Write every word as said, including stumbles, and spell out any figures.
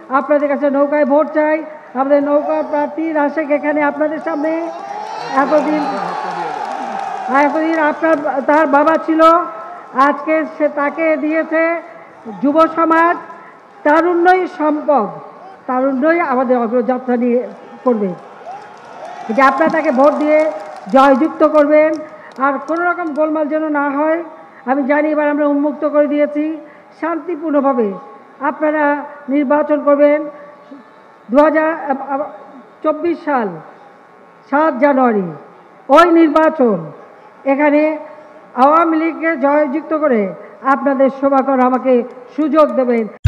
আপনাদের কাছে নৌকায় ভোট চাই। আমাদের নৌকা প্রার্থী রাশেক এখানে আপনাদের সামনে। এতদিন এতদিন আপনার তার বাবা ছিল, আজকে সে তাকে দিয়েছে যুব সমাজ। তারুণ্যই সম্পদ, তারুণ্যই আমাদের অগ্রযাত্রা নিয়ে করবে। যে আপনারা তাকে ভোট দিয়ে জয়যুক্ত করবেন, আর কোনো রকম গোলমাল যেন না হয়। আমি জানি এবার আমরা উন্মুক্ত করে দিয়েছি, শান্তিপূর্ণভাবে আপনারা নির্বাচন করবেন। দু হাজার চব্বিশ সাল সাত জানুয়ারি ওই নির্বাচন, এখানে আওয়ামী লীগকে জয়যুক্ত করে আপনাদের সেবা করার আমাকে সুযোগ দেবেন।